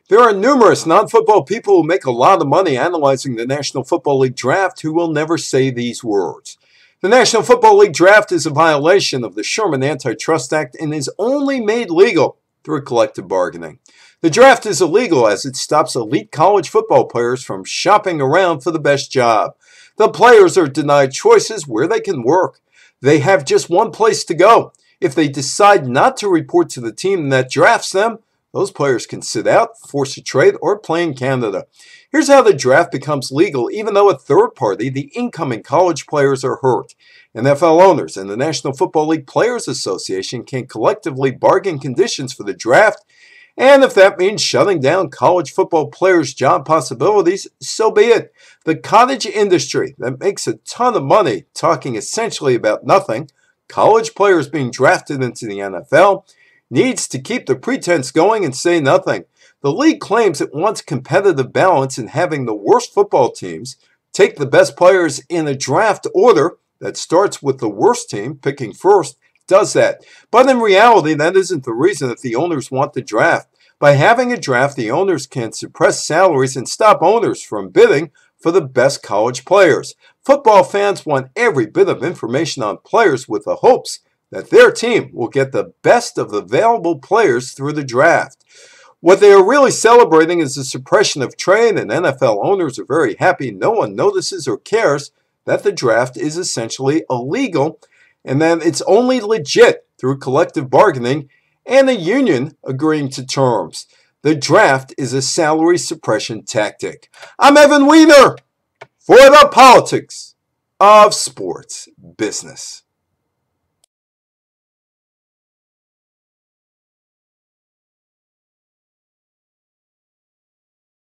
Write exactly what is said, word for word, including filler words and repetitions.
There are numerous non-football people who make a lot of money analyzing the National Football League draft who will never say these words. The National Football League draft is a violation of the Sherman Antitrust Act and is only made legal through collective bargaining. The draft is illegal as it stops elite college football players from shopping around for the best job. The players are denied choices where they can work. They have just one place to go. If they decide not to report to the team that drafts them, those players can sit out, force a trade, or play in Canada. Here's how the draft becomes legal, even though a third party, the incoming college players, are hurt. N F L owners and the National Football League Players Association can collectively bargain conditions for the draft, and if that means shutting down college football players' job possibilities, so be it. The cottage industry that makes a ton of money talking essentially about nothing, college players being drafted into the N F L, needs to keep the pretense going and say nothing. The league claims it wants competitive balance in having the worst football teams take the best players in a draft order that starts with the worst team picking first, does that. But in reality, that isn't the reason that the owners want the draft. By having a draft, the owners can suppress salaries and stop owners from bidding for the best college players. Football fans want every bit of information on players with the hopes that their team will get the best of the available players through the draft. What they are really celebrating is the suppression of trade, and N F L owners are very happy no one notices or cares that the draft is essentially illegal and that it's only legit through collective bargaining and a union agreeing to terms. The draft is a salary suppression tactic. I'm Evan Weiner for the Politics of Sports Business.